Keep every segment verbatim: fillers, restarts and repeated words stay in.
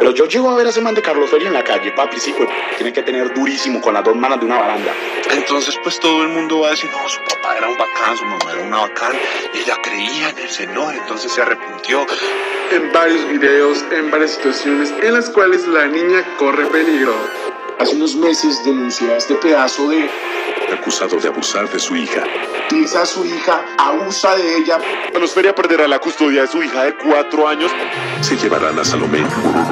Pero yo llego a ver a ese man de Carlos Feria en la calle, papi, sí, pues, tiene que tener durísimo con las dos manos de una baranda. Entonces, pues todo el mundo va a decir, no, su papá era un bacán, su mamá era una bacán, y ella creía en el Señor, entonces se arrepintió. En varios videos, en varias situaciones en las cuales la niña corre peligro. Hace unos meses denunció a este pedazo de... acusado de abusar de su hija. Utiliza a su hija, abusa de ella. Carlos Feria perderá la custodia de su hija de cuatro años. Se llevarán a Salomé.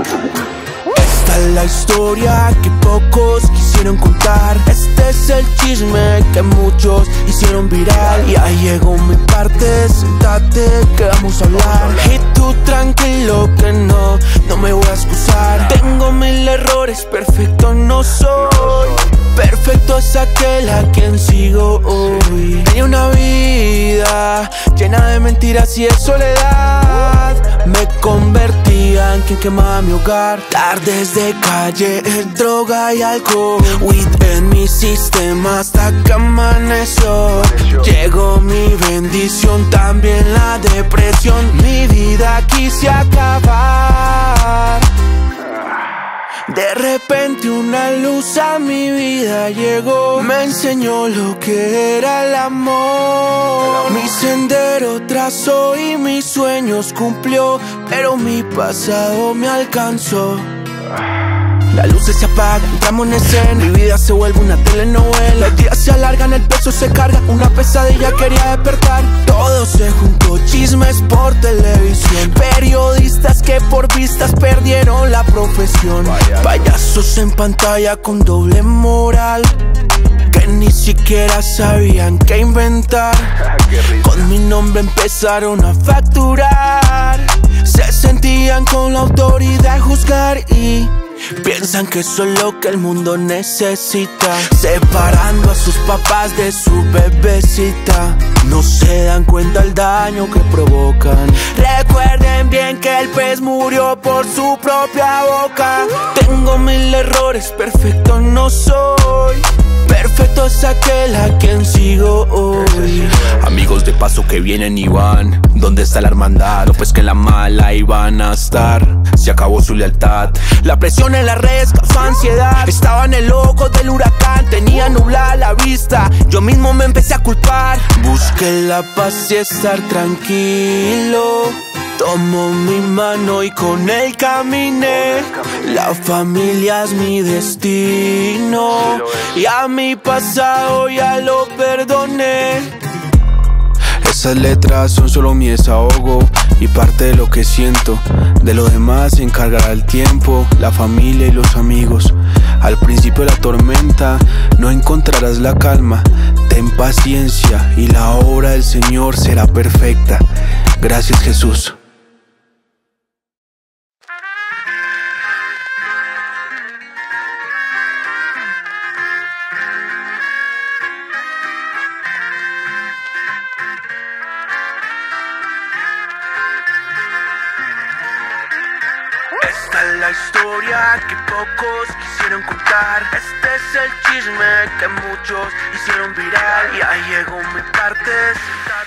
Esta es la historia que pocos quisieron contar. Este es el chisme que muchos hicieron viral. Ya llegó mi parte, siéntate que vamos a hablar. Y tú tranquilo que no, no me voy a excusar. Tengo mil errores, perfecto no soy. Perfecto es aquel a quien sigo hoy. Tenía una vida llena de mentiras y de soledad. Me convertía en quien quemaba mi hogar. Tardes de calle, droga y alcohol. Weed en mi sistema hasta que amaneció. Llegó mi bendición, también la depresión. Mi vida quise acabar. De repente una luz a mi vida llegó. Me enseñó lo que era el amor. Mi sendero trazó y mis sueños cumplió, pero mi pasado me alcanzó. Las luces se apagan, entramos en escena. Mi vida se vuelve una telenovela. Los días se alargan, el peso se carga. Una pesadilla quería despertar. Todo se juntó, chismes por televisión. Periodistas que por vistas perdieron la profesión. Payasos en pantalla con doble moral, que ni siquiera sabían qué inventar. Con mi nombre empezaron a facturar. Se sentían con la autoridad de juzgar y piensan que eso es lo que el mundo necesita. Separando a sus papás de su bebecita. No se dan cuenta el daño que provocan. Recuerden bien que el pez murió por su propia boca. Tengo mil errores, perfecto no soy. Perfecto es aquel a quien sigo hoy. Amigos de paso que vienen y van. ¿Dónde está la hermandad? No, pues que en la mala iban a estar. Se acabó su lealtad. La presión en las redes causó ansiedad. Estaba en el ojo del huracán, tenía nublada la vista. Yo mismo me empecé a culpar. Busqué la paz y estar tranquilo. Tomo mi mano y con él caminé. La familia es mi destino y a mi pasado ya lo perdoné. Esas letras son solo mi desahogo y parte de lo que siento. De lo demás se encargará el tiempo, la familia y los amigos. Al principio de la tormenta no encontrarás la calma. Ten paciencia y la obra del Señor será perfecta. Gracias, Jesús. Esta es la historia que pocos quisieron contar. Este es el chisme que muchos hicieron viral. Ya llegó mi parte.